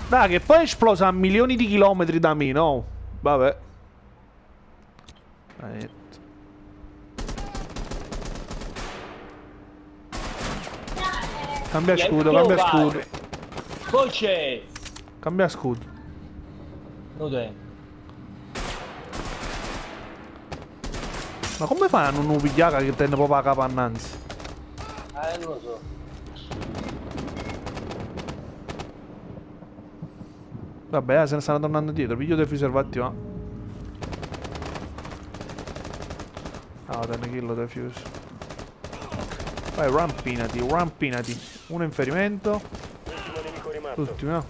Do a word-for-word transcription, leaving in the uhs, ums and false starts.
Dai, che poi è esplosa a milioni di chilometri da me, no? Vabbè. Eh. Cambia scudo, cambia scudo. Poi c'è. Cambia scudo. Dov'è? Ma come fanno a non pigliare che tende proprio la capa annanzi? Eh, non lo so. Vabbè, se ne stanno tornando dietro. Piglio del fuse va. Ah, te ne killo del fuse. Vai, rampinati, rampinati. Uno in ferimento. L'ultimo, no?